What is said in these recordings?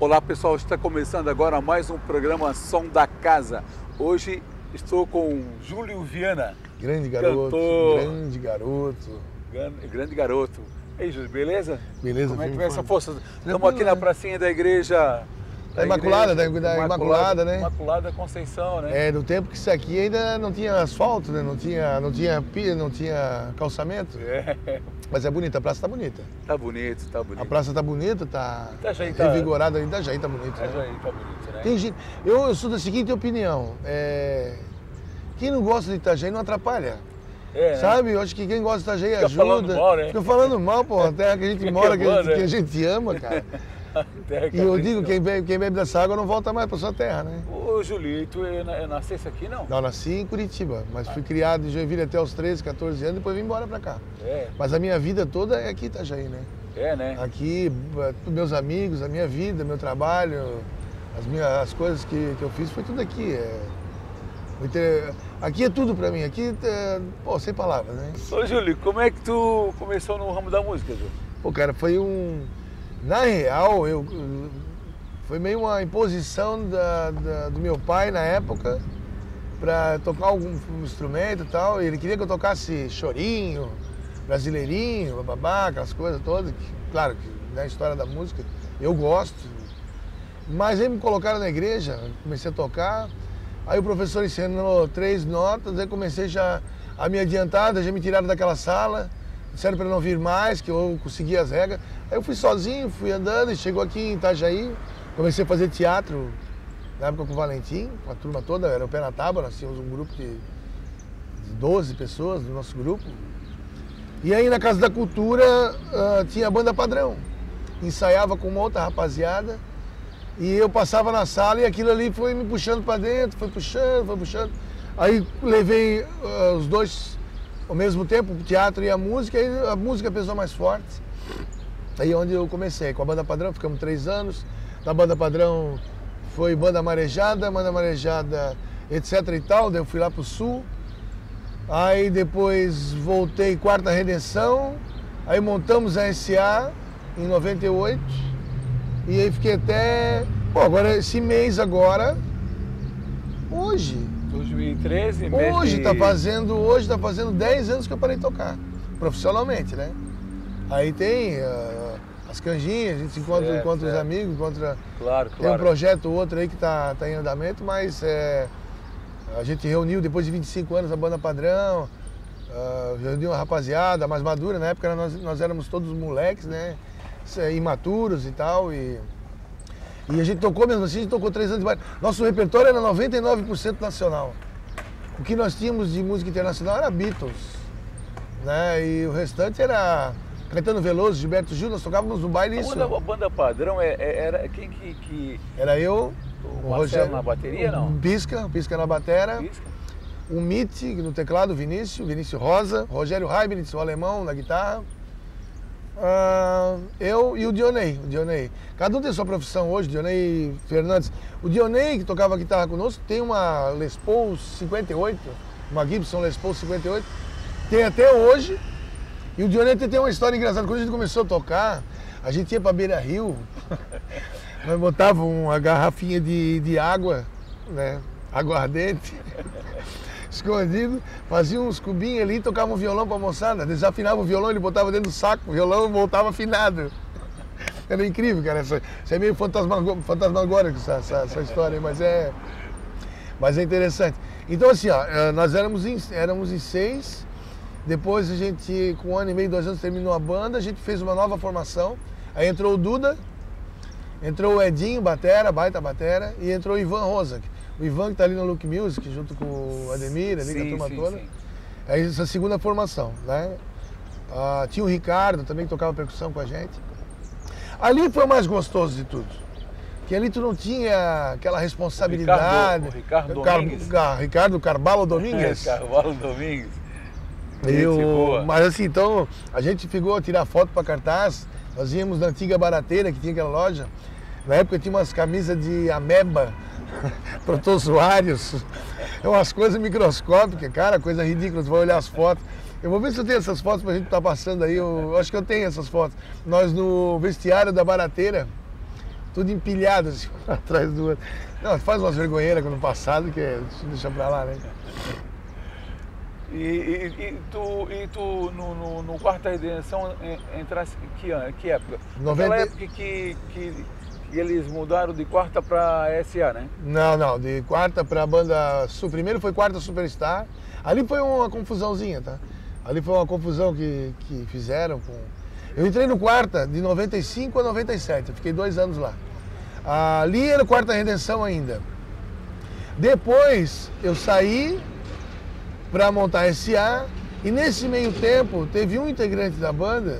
Olá pessoal, está começando agora mais um programa Som da Casa. Hoje estou com Júlio Viana. Grande garoto, cantor, grande garoto. Grande garoto. Ei Júlio, beleza? Beleza, Como é que firme, vai essa forte. força? Estamos aqui na pracinha da igreja... Da Imaculada, da Imaculada, né? Imaculada Conceição, né? É, do tempo que isso aqui ainda não tinha asfalto, né? Não tinha pia, não tinha calçamento. É. Mas é bonita, a praça tá bonita. Tá bonito, tá bonito. A praça tá bonita, tá Itajaí tá... revigorada, Itajaí tá bonito, né? Itajaí tá bonito, né? Tem gente... Eu sou da seguinte opinião, quem não gosta de Itajaí não atrapalha. É, sabe? Eu acho que quem gosta de Itajaí fica ajuda. Falando mal, né? Fica falando mal, pô, a terra que a gente mora, que a gente ama, cara. E eu digo, quem bebe dessa água não volta mais para sua terra, né? Ô, Júlio, tu nascesse aqui, não? Não, nasci em Curitiba, mas fui criado em Joinville até os 13, 14 anos, depois vim embora para cá. É. Mas a minha vida toda é aqui em Itajaí, né? É, né? Aqui, meus amigos, a minha vida, meu trabalho, as coisas que eu fiz, foi tudo aqui. Aqui é tudo para mim, aqui, pô, sem palavras, né? Ô, Júlio, como é que tu começou no ramo da música, Júlio? Pô, cara, foi Na real, foi meio uma imposição do meu pai na época para tocar algum instrumento e tal. Ele queria que eu tocasse chorinho, brasileirinho, bababá, aquelas coisas todas. Claro que na história da música eu gosto. Mas aí me colocaram na igreja, comecei a tocar. Aí o professor ensinou 3 notas, aí comecei já a me adiantar, já me tiraram daquela sala. Disseram para não vir mais, que eu conseguia as regras. Aí eu fui sozinho, fui andando e chegou aqui em Itajaí. Comecei a fazer teatro, na época com o Valentim, com a turma toda, era o Pé na Tábua, nós tínhamos um grupo de 12 pessoas do nosso grupo. E aí na Casa da Cultura tinha a banda padrão. Ensaiava com uma outra rapaziada e eu passava na sala e aquilo ali foi me puxando para dentro, foi puxando. Aí levei os dois ao mesmo tempo, o teatro e a música, aí a música pesou mais forte. Aí é onde eu comecei, com a Banda Padrão, ficamos 3 anos. Na Banda Padrão foi Banda Marejada, etc e tal, daí eu fui lá pro Sul. Aí depois voltei Quarta Redenção, aí montamos a SA em 98. E aí fiquei até... Pô, agora esse mês agora, hoje... 2013, hoje tá fazendo 10 anos que eu parei de tocar, profissionalmente, né? Aí tem as canjinhas, a gente se encontra os amigos, Claro. Tem um projeto ou outro aí que tá em andamento, mas a gente reuniu depois de 25 anos a Banda Padrão, reuniu uma rapaziada mais madura, na época nós éramos todos moleques, né? Imaturos e tal, e a gente tocou mesmo assim, a gente tocou 3 anos de baile. Nosso repertório era 99% nacional. O que nós tínhamos de música internacional era Beatles, né? E o restante era Caetano Veloso, Gilberto Gil, nós tocávamos no baile isso. A Banda Padrão era quem que... Era eu, o Rogério na bateria, não? Pisca na batera. Pisca. O Mitty no teclado, Vinícius Rosa, Rogério Heibnitz, o alemão, na guitarra. Eu e o Dionei. Cada um tem sua profissão hoje, Dionei Fernandes. O Dionei, que tocava guitarra conosco, tem uma Les Paul 58, uma Gibson Les Paul 58, tem até hoje. E o Dionei tem uma história engraçada. Quando a gente começou a tocar, a gente ia para Beira Rio, nós botávamos uma garrafinha de água, né? Aguardente. Escondido, fazia uns cubinhos ali e tocava um violão pra moçada. Desafinava o violão, ele botava dentro do saco, o violão voltava afinado. Era incrível, cara. Isso é meio fantasmagórico essa história, mas é interessante. Então assim, ó, nós éramos em 6, depois a gente, com 1 ano e meio, 2 anos, terminou a banda, a gente fez uma nova formação, aí entrou o Duda, entrou o Edinho, baita batera, e entrou o Ivan Rosa. O Ivan que tá ali no Look Music, junto com o Ademir, ali com a turma toda. Sim. Aí essa segunda formação, né? Tinha o Ricardo também que tocava percussão com a gente. Ali foi o mais gostoso de tudo. Que ali tu não tinha aquela responsabilidade. Ricardo Domingues. Ricardo Carvalho Domingues. Carvalho Domingues. Mas assim, então, a gente ficou a tirar foto para cartaz. Nós íamos na antiga Barateira, que tinha aquela loja. Na época tinha umas camisas de ameba, protozoários, umas coisas microscópicas, cara, coisa ridícula, você vai olhar as fotos. Eu vou ver se eu tenho essas fotos pra gente estar passando aí, eu acho que eu tenho essas fotos. Nós no vestiário da Barateira, tudo empilhado assim, um atrás do outro. Não, faz umas vergonheiras no passado que deixa pra lá, né? E tu no Quarta Redenção entrasse que época? 90... Naquela época que eles mudaram de quarta para SA, né? Não, de quarta para a banda Sul. Primeiro foi quarta Superstar. Ali foi uma confusãozinha, tá? Ali foi uma confusão que fizeram com... Eu entrei no quarta de 95 a 97, eu fiquei 2 anos lá. Ali era o Quarta Redenção ainda. Depois eu saí para montar SA e nesse meio tempo teve um integrante da banda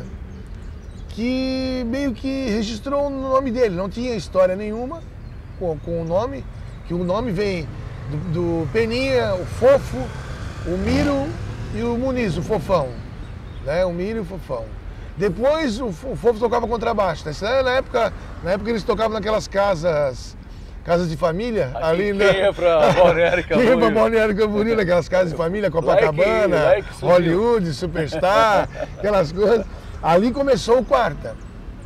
que meio que registrou o nome dele, não tinha história nenhuma com o nome, que o nome vem do Peninha, o Fofo, o Miro e o Muniz, o Fofão, né? O Miro e o Fofão. Depois o Fofo tocava contrabaixo, né? Na época eles tocavam naquelas casas de família, ali, né? Quem ia pra Balneário Camboriú? Quem ia pra Balneário Camboriú, aquelas casas de família, Copacabana, Hollywood, Superstar, aquelas coisas. Ali começou o Quarta.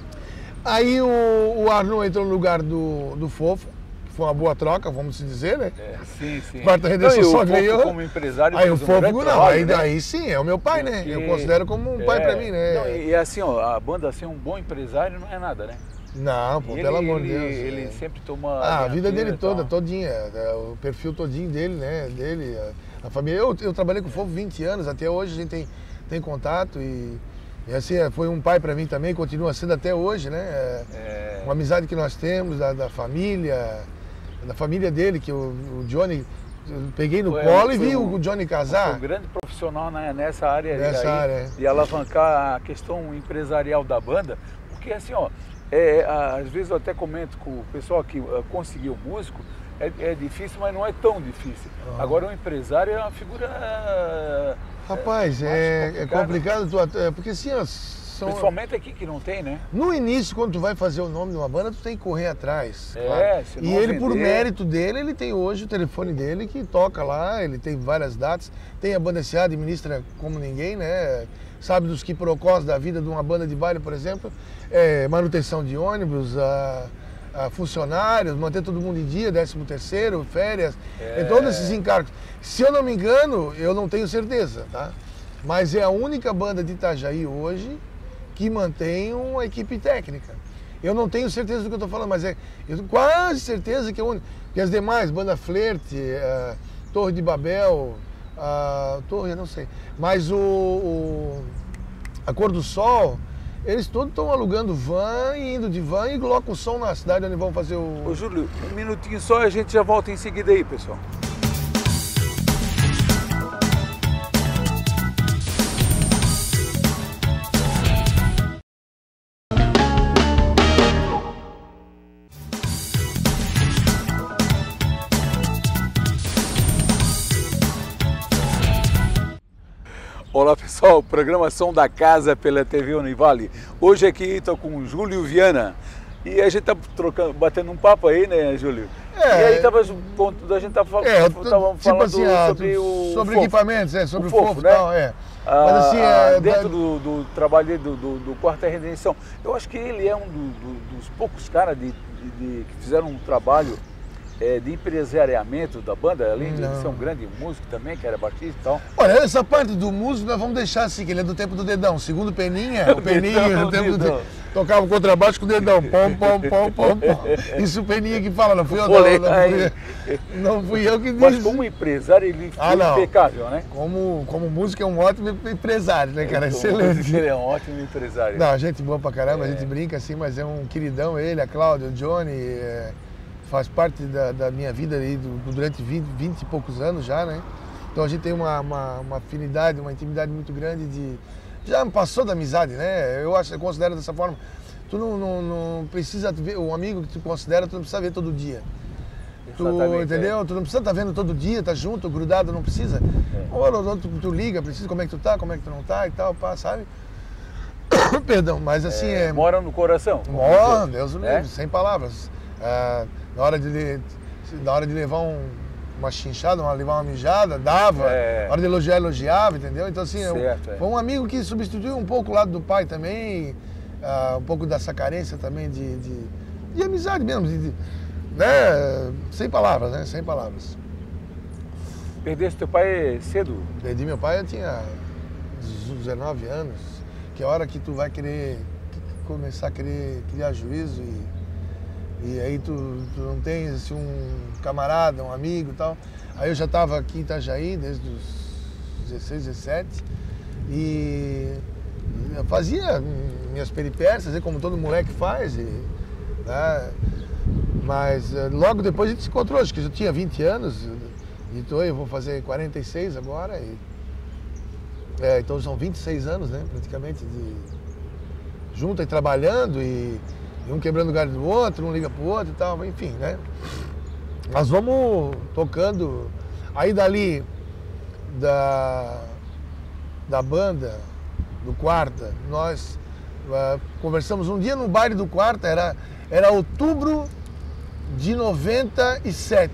Aí o Arnon entrou no lugar do Fofo, que foi uma boa troca, vamos dizer, né? Sim. Quarta Redenção só ganhou. Como empresário, aí o Fofo, né? aí sim, é o meu pai, né? Eu considero como um pai pra mim, né? Não, e assim, ó, a banda ser um bom empresário não é nada, né? Não, pô, pelo amor de Deus. Ele sempre toma... a vida dele todinha, o perfil todinho dele, né? A família. Eu trabalhei com o Fofo 20 anos, até hoje a gente tem contato e assim, foi um pai para mim também, continua sendo até hoje, né? Uma amizade que nós temos da família dele, que o Johnny, eu peguei no colo e vi o Johnny casar. Foi um grande profissional nessa área. Área. E alavancar a questão empresarial da banda, porque assim, ó, às vezes eu até comento com o pessoal que conseguiu músico, é difícil, mas não é tão difícil. Agora um empresário é uma figura... Rapaz, é complicado, porque assim, principalmente aqui que não tem, né? No início, quando tu vai fazer o nome de uma banda, tu tem que correr atrás. Claro. E ele, por mérito dele, ele tem hoje o telefone dele que toca lá, ele tem várias datas, tem a banda SA, administra como ninguém, né? Sabe dos quiprocós da vida de uma banda de baile, por exemplo, manutenção de ônibus, funcionários, manter todo mundo em dia, 13º, férias, todos esses encargos. Se eu não me engano, eu não tenho certeza, tá? Mas é a única banda de Itajaí hoje que mantém uma equipe técnica. Eu não tenho certeza do que eu estou falando, mas eu tenho quase certeza que é a única. Porque as demais, Banda Flerte, Torre de Babel, Torre, eu não sei. Mas a Cor do Sol, eles todos estão alugando van e indo de van e colocam o som na cidade onde vão fazer o... Ô Júlio, um minutinho só e a gente já volta em seguida aí, pessoal. Olá pessoal, programação da casa pela TV Univale. Hoje aqui estou com o Júlio Viana e a gente tá batendo um papo aí, né, Júlio? E aí a gente tava falando tipo assim, sobre equipamentos, sobre o Fofo, né? Tal, Mas assim, dentro do trabalho do Quarta Redenção, eu acho que ele é um dos poucos caras que fizeram um trabalho de empresariamento da banda, além de ser um grande músico também, que era baixista e tal. Olha, essa parte do músico nós vamos deixar assim, que ele é do tempo do dedão. Segundo o Peninha, no tempo do tocava o contrabaixo com o dedão. Pom. Isso o Peninha que fala, não fui eu, não fui eu que disse. Mas como empresário ele foi impecável, né? Como músico é um ótimo empresário, né, cara? Excelente. Ele é um ótimo empresário. Não, gente boa pra caramba, a gente brinca assim, mas é um queridão ele, a Cláudia, o Johnny, faz parte da minha vida aí durante 20 e poucos anos já, né? Então a gente tem uma afinidade, uma intimidade muito grande já passou da amizade, né? Eu considero dessa forma. Tu não precisa ver, o amigo que tu considera, tu não precisa ver todo dia. Entendeu? Tu não precisa estar vendo todo dia, tá junto, grudado, não precisa. Ou tu liga, precisa como é que tu tá, como é que tu não tá e tal, sabe? Perdão, mas assim mora no coração? Mora, Deus o livre, sem palavras. Na hora de levar uma chinchada, levar uma mijada, dava. Na hora de elogiar, elogiava, entendeu? Então assim, foi um amigo que substituiu um pouco o lado do pai também, um pouco dessa carência também de de amizade mesmo, né? Sem palavras, né? Sem palavras. Perdeste teu pai cedo? Perdi meu pai, eu tinha 19 anos, que é a hora que tu vai querer começar a querer criar juízo e aí tu não tens assim, um camarada, um amigo e tal. Aí eu já estava aqui em Itajaí desde os 16, 17 e eu fazia minhas peripécias, como todo moleque faz, né? Mas logo depois a gente se encontrou, acho que eu tinha 20 anos, eu vou fazer 46 agora, então são 26 anos, né, praticamente, junto e trabalhando e um quebrando o galho do outro, um liga pro outro e tal, enfim, né. Nós vamos tocando, aí dali da banda, do Quarta, nós conversamos um dia no baile do Quarta, era outubro de 97,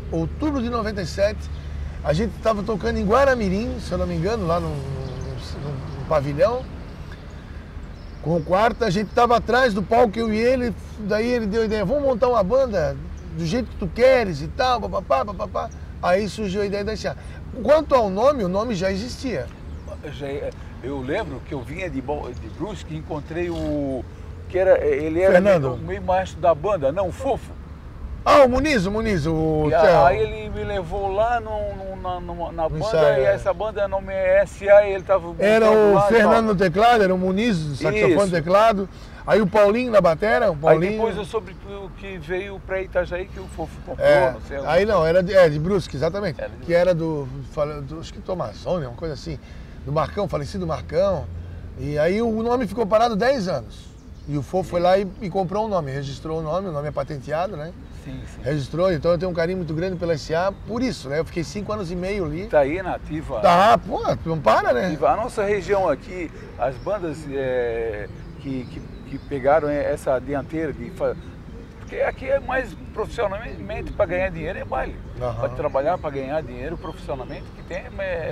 a gente estava tocando em Guaramirim, se eu não me engano, lá no pavilhão, com o Quarta, a gente estava atrás do palco, eu e ele, daí ele deu a ideia, vamos montar uma banda do jeito que tu queres e tal, papapá. Aí surgiu a ideia da SA. Quanto ao nome, o nome já existia. Eu lembro que eu vinha de Brusque e encontrei ele era Fernando. meio maestro da banda, não, o Fofo. Ah, o Muniz, Aí ele me levou lá na banda ensaio, e essa banda nome é SA e ele estava... Era o Fernando no teclado, era o Muniz, saxofone no teclado. Aí o Paulinho na batera, Aí depois eu soube que veio para Itajaí, que o Fofo comprou, não sei. Aí não, era de Brusque, exatamente. Que era do acho que Tomazone, uma coisa assim, do Marcão, falecido Marcão. E aí o nome ficou parado 10 anos. E o Fofo foi lá e comprou o nome, registrou o nome é patenteado, né? Sim. Registrou, então eu tenho um carinho muito grande pela SA, por isso, né? Eu fiquei 5 anos e meio ali. Tá aí na ativa. Tá, pô, não para, né? A nossa região aqui, as bandas que pegaram essa dianteira porque aqui é mais profissionalmente para ganhar dinheiro é baile. Para trabalhar, para ganhar dinheiro profissionalmente que tem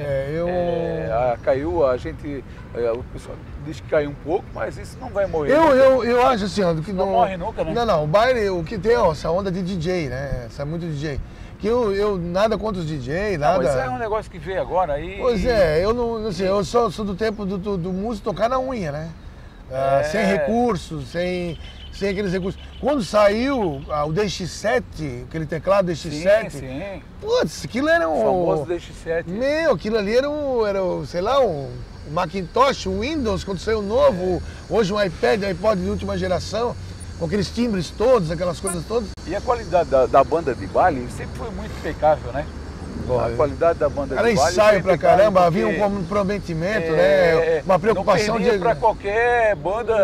caiu, a gente, o pessoal diz que caiu um pouco, mas isso não vai morrer. Eu acho assim, ó, que não morre nunca, né? Não, o baile, o que tem, ó, essa onda de DJ, né? Essa é muito DJ. Que eu nada contra os DJ, nada. Mas isso é um negócio que veio agora aí. Pois é, eu não, assim, eu sou do tempo do músico tocar na unha, né? Sem recursos, sem aqueles recursos. Quando saiu o DX7, aquele teclado DX7, sim. Putz, aquilo era o famoso DX7. Meu, aquilo ali era sei lá, um Macintosh, um Windows, quando saiu novo, hoje um iPad, iPod de última geração, com aqueles timbres todos, aquelas coisas todas. E a qualidade da banda de baile sempre foi muito impecável, né? A qualidade da banda de baile... Era ensaio pra caramba, havia um comprometimento, né? Uma preocupação não para qualquer banda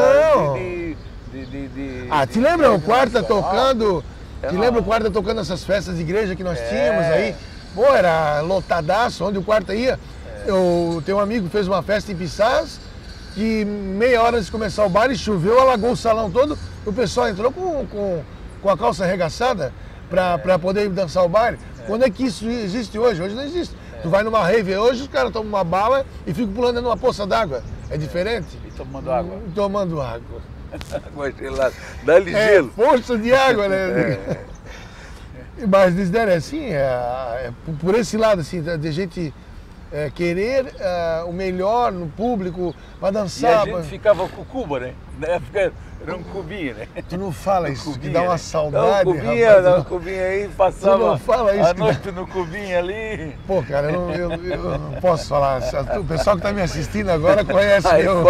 te lembra o Quarta tocando? Te lembra o Quarta tocando nessas festas de igreja que nós tínhamos aí? Pô, era lotadaço, onde o Quarta ia. Eu tenho um amigo que fez uma festa em Pissarras, que meia hora antes de começar o baile, choveu, alagou o salão todo, o pessoal entrou com a calça arregaçada para poder dançar o baile. Quando é que isso existe hoje? Hoje não existe. Tu vai numa rave hoje, os caras tomam uma bala e ficam pulando dentro de uma poça d'água. É diferente? E tomando água. Tomando água. Água gelada. Dá-lhe gelo. Força de água, né? Mas eles deram assim, por esse lado, assim, de gente querer o melhor no público, para dançar. E a gente ficava com Cuba, né? Na época era um cubinho, né? Tu não fala isso, que dá uma né? saudade, Dá um cubinho aí, passava a noite no cubinho ali. Pô, cara, eu não posso falar. O pessoal que está me assistindo agora conhece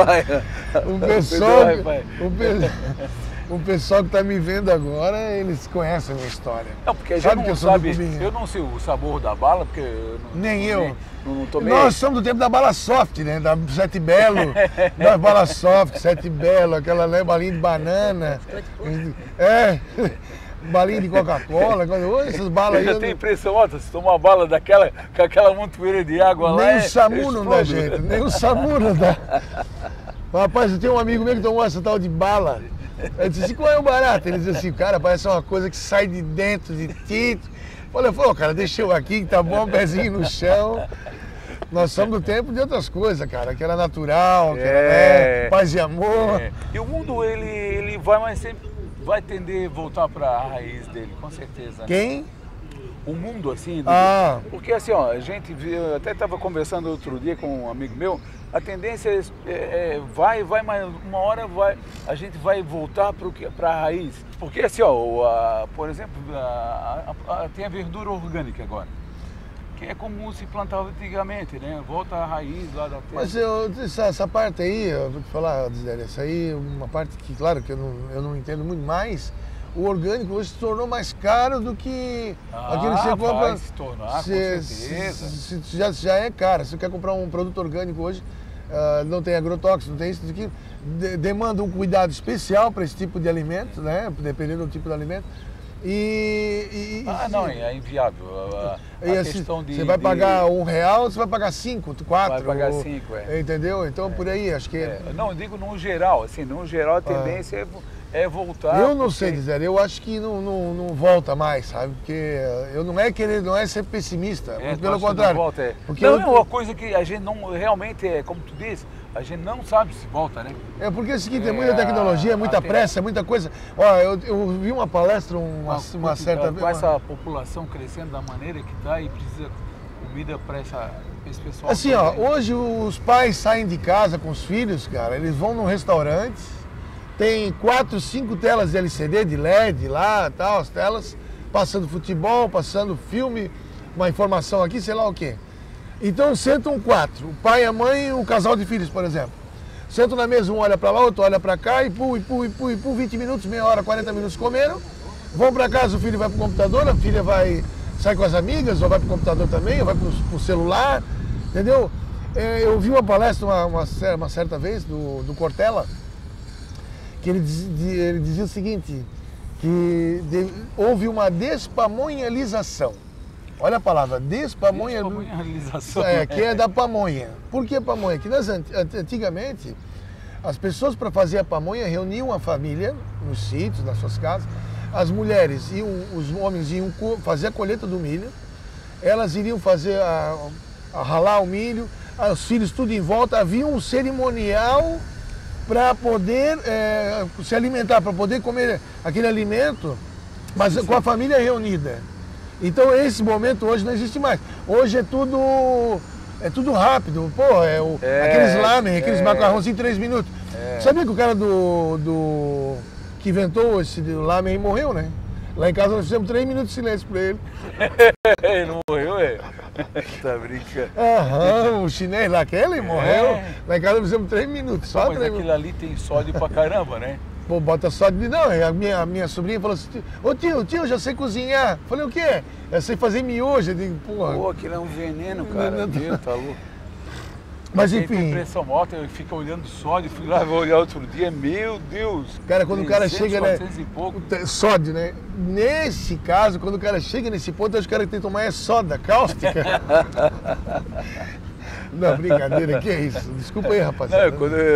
o pessoal que está me vendo agora, eles conhecem a minha história. Não, porque a gente não sabe, eu não sei o sabor da bala, porque não tomei. Nós somos do tempo da bala soft, né? Da Sete Belo, da bala soft, Sete Belo, aquela balinha de banana. Balinha de Coca-Cola, essas balas aí. Eu tenho impressão, se tomar uma bala daquela, com aquela montoeira de água lá. Nem o SAMU não dá jeito, nem o SAMU não dá. Rapaz, eu tenho um amigo meu que tomou essa tal de bala. Eu disse assim, qual é o barato? Ele disse assim, cara, parece uma coisa que sai de dentro de ti. Olha, cara, deixa eu aqui que tá bom, pezinho no chão. Nós somos do tempo de outras coisas, cara, que era natural, que era paz e amor. E o mundo, ele vai mais sempre vai tender a voltar para a raiz dele, com certeza. Né? Quem? O mundo, assim, porque assim, ó, a gente viu, até estava conversando outro dia com um amigo meu, a tendência vai, mas uma hora a gente vai voltar para a raiz. Porque assim, ó, por exemplo, tem a verdura orgânica agora, que é como se plantava antigamente, né? Volta à raiz lá da terra. Mas essa parte aí, eu vou te falar, Gisele, essa aí é uma parte que, claro, que eu não entendo muito mais. O orgânico hoje se tornou mais caro do que aquilo que você compra. Vai se tornar, com certeza. Já é caro. Se você quer comprar um produto orgânico hoje, não tem agrotóxico, não tem isso, aquilo. Demanda um cuidado especial para esse tipo de alimento, né? Dependendo do tipo de alimento. Não, é inviável. A questão de... Você vai pagar R$1, você vai pagar 5, 4. Vai pagar 5, Entendeu? Então, por aí, acho que... Não, eu digo no geral, assim, no geral a tendência é voltar. Eu não sei dizer, eu acho que não volta mais, sabe? Porque eu não é ser pessimista, pelo contrário. Não volta, Porque é uma coisa que a gente não realmente como tu disse, a gente não sabe se volta, né? Porque é o seguinte, é muita tecnologia, muita pressa, é muita coisa. Ó, eu vi uma palestra uma certa vez. Com essa população crescendo da maneira que está e precisa comida para esse pessoal. Assim, ó, hoje os pais saem de casa com os filhos, cara, eles vão num restaurante, tem 4, 5 telas de LCD, de LED lá, tal, as telas, passando futebol, passando filme, uma informação aqui, sei lá o quê. Então sentam 4, o pai, a mãe e um casal de filhos, por exemplo. Sentam na mesa, um olha para lá, outro olha para cá, e 20 minutos, meia hora, 40 minutos comeram, vão para casa, o filho vai pro computador, a filha sai com as amigas, ou vai pro computador também, ou vai pro celular, entendeu? Eu vi uma palestra uma certa vez do Cortella, que ele dizia o seguinte, que houve uma despamonhalização. Olha a palavra, despamonhalização. Que é da pamonha. Por que pamonha? Que antigamente, as pessoas para fazer a pamonha reuniam a família nos sítios, nas suas casas, as mulheres e os homens iam fazer a colheita do milho, elas iriam fazer a ralar o milho, os filhos tudo em volta, havia um cerimonial para poder se alimentar, para poder comer aquele alimento, mas com a família reunida. Então esse momento hoje não existe mais. Hoje é tudo rápido. Pô, aqueles lamen, aqueles macarrões em 3 minutos. Sabia que o cara que inventou esse lamen morreu, né? Lá em casa nós fizemos 3 minutos de silêncio para ele. Ele não morreu, Tá brincando. O chinês lá, aquele morreu. Lá em casa nós fizemos 3 minutos. Só mas aquilo ali tem sódio pra caramba, né? Pô, bota sódio. Não, a minha sobrinha falou assim, ô tio, eu já sei cozinhar. Falei, o quê? Eu sei fazer miojo. Eu digo, porra. Pô, aquilo é um veneno, cara. Meu, tá louco. Mas enfim. Tem pressão alta, eu fico olhando sódio, fui lá olhar outro dia, meu Deus. Cara, quando o cara chega, né? E pouco. Sódio, né? Nesse caso, quando o cara chega nesse ponto, acho que o cara tem que tomar soda cáustica. Não, brincadeira, que é isso? Desculpa aí, rapaziada.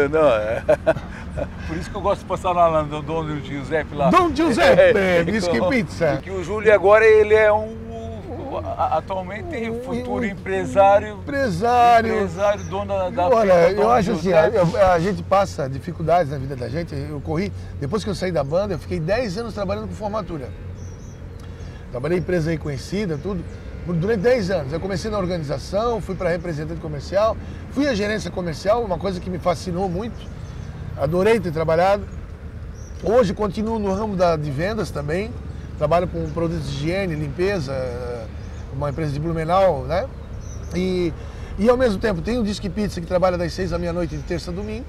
Por isso que eu gosto de passar lá no Dom Giuseppe lá. Dom Giuseppe, whisky pizza. Porque o Júlio agora ele é atualmente futuro empresário, dono da Olha, eu acho assim, a gente passa dificuldades na vida da gente. Depois que eu saí da banda, eu fiquei 10 anos trabalhando com formatura. Trabalhei em empresa aí conhecida, tudo. Durante 10 anos, eu comecei na organização, fui para representante comercial, fui à gerência comercial, uma coisa que me fascinou muito, adorei ter trabalhado. Hoje continuo no ramo de vendas também, trabalho com produtos de higiene, limpeza, uma empresa de Blumenau, né? E ao mesmo tempo tenho o Disque Pizza que trabalha das 6 à meia-noite de terça a domingo.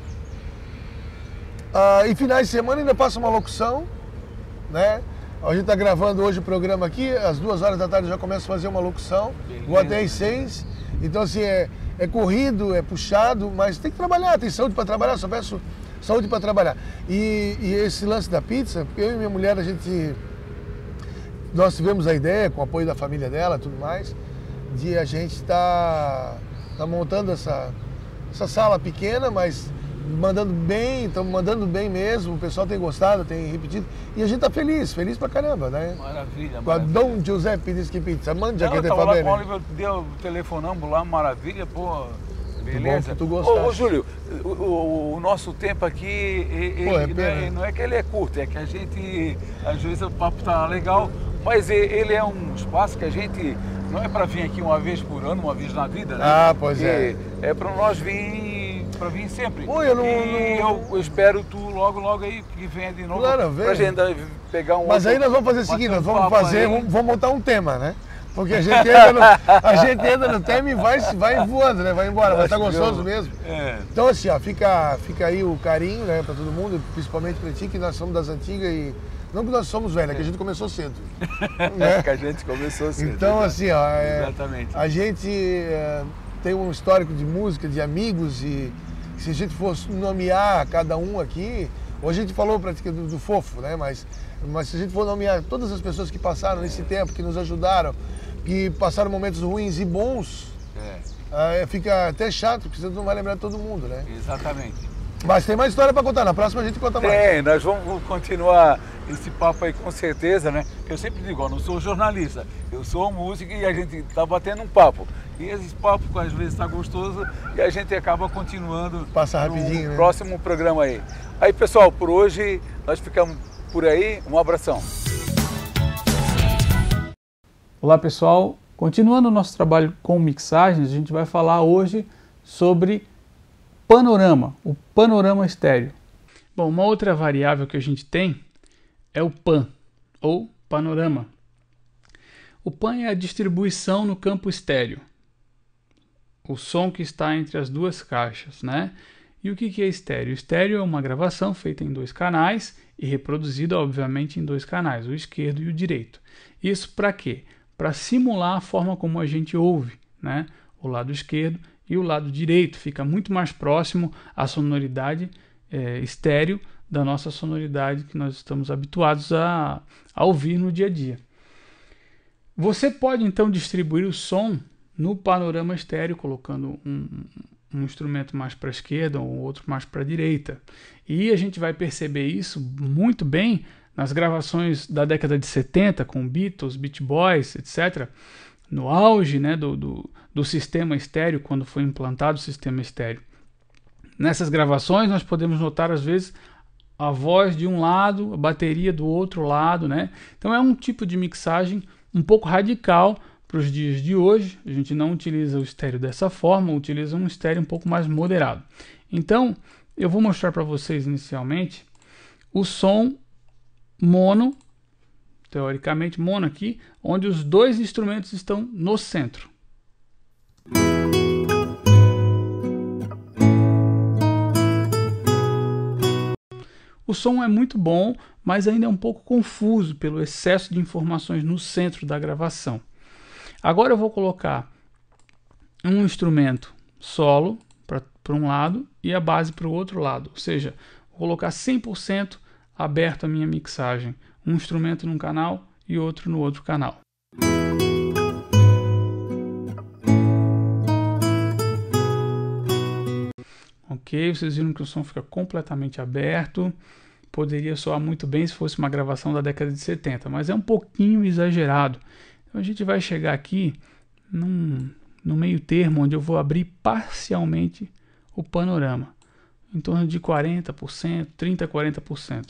E finais de semana ainda faço uma locução, né? A gente está gravando hoje o programa aqui, às 2 horas da tarde eu já começo a fazer uma locução, vou até às 6. Então assim, é corrido, é puxado, mas tem que trabalhar, tem saúde para trabalhar, só peço saúde para trabalhar. E esse lance da pizza, porque eu e minha mulher, nós tivemos a ideia, com o apoio da família dela e tudo mais, de a gente tá montando essa sala pequena, mas estamos mandando bem mesmo, o pessoal tem gostado, tem repetido, e a gente tá feliz pra caramba, né? Maravilha, com a Dom Giuseppe Disque Pizza, mande aqui de favela. Eu tava lá com o Oliver, deu telefonamos lá, maravilha, pô, Beleza. Que tu gostasse. Ô Júlio, o nosso tempo aqui, não é que ele é curto, é que a gente, às vezes o papo tá legal, mas ele é um espaço que a gente, não é para vir aqui uma vez por ano, uma vez na vida, né? Ah, pois é. É para nós vir sempre. Pô, eu espero tu logo aí que venha de novo. Claro, pra gente pegar um Mas outro, aí nós vamos fazer o seguinte, nós vamos montar um tema, né? Porque a gente entra no tema e vai voando, né? Vai embora, vai estar gostoso mesmo. É. Então assim, ó, fica aí o carinho, né, para todo mundo, principalmente para ti, que nós somos das antigas e não que nós somos velhos, é que a gente começou cedo. Né? Que a gente começou cedo. Então assim, ó, exatamente. A gente tem um histórico de música, de amigos, e se a gente fosse nomear cada um aqui, hoje a gente falou praticamente do Fofo, né? Mas se a gente for nomear todas as pessoas que passaram nesse tempo, que nos ajudaram, que passaram momentos ruins e bons, fica até chato, porque você não vai lembrar de todo mundo, né? Exatamente. Mas tem mais história para contar, na próxima a gente conta mais. Nós vamos continuar esse papo aí com certeza, né? Eu sempre digo, eu não sou jornalista, eu sou músico e a gente tá batendo um papo. E esse papo às vezes está gostoso e a gente acaba continuando. Passa rapidinho, né? Próximo programa aí. Aí pessoal, por hoje nós ficamos por aí, um abração. Olá pessoal, continuando o nosso trabalho com mixagens, a gente vai falar hoje sobre panorama, o panorama estéreo. Bom, uma outra variável que a gente tem é o PAN, ou panorama. O PAN é a distribuição no campo estéreo, o som que está entre as duas caixas, né? E o que é estéreo? Estéreo é uma gravação feita em 2 canais e reproduzida, obviamente, em 2 canais, o esquerdo e o direito. Isso para quê? Para simular a forma como a gente ouve, né? O lado esquerdo e o lado direito. Fica muito mais próximo à sonoridade estéreo da nossa sonoridade que nós estamos habituados a ouvir no dia a dia. Você pode, então, distribuir o som no panorama estéreo, colocando um instrumento mais para a esquerda ou outro mais para a direita. E a gente vai perceber isso muito bem nas gravações da década de 70, com Beatles, Beach Boys, etc., no auge, né, do sistema estéreo, quando foi implantado o sistema estéreo. Nessas gravações nós podemos notar, às vezes, a voz de um lado, a bateria do outro lado, né? Então é um tipo de mixagem um pouco radical para os dias de hoje. A gente não utiliza o estéreo dessa forma, utiliza um estéreo um pouco mais moderado. Então, eu vou mostrar para vocês inicialmente o som mono, teoricamente mono aqui, onde os 2 instrumentos estão no centro. O som é muito bom, mas ainda é um pouco confuso pelo excesso de informações no centro da gravação. Agora eu vou colocar um instrumento solo para um lado e a base para o outro lado. Ou seja, vou colocar 100% aberto a minha mixagem. Um instrumento num canal e outro no outro canal. Ok, vocês viram que o som fica completamente aberto. Poderia soar muito bem se fosse uma gravação da década de 70, mas é um pouquinho exagerado. Então a gente vai chegar aqui no meio termo, onde eu vou abrir parcialmente o panorama, em torno de 40%, 30% a 40%.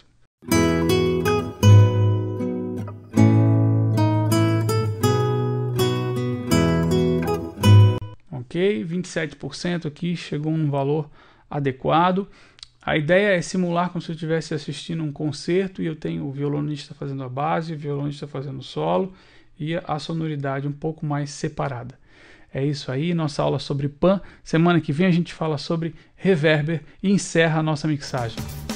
Ok, 27% aqui, chegou num valor adequado. A ideia é simular como se eu estivesse assistindo um concerto e eu tenho o violonista fazendo a base, o violonista fazendo o solo e a sonoridade um pouco mais separada. É isso aí, nossa aula sobre PAN. Semana que vem a gente fala sobre reverber e encerra a nossa mixagem.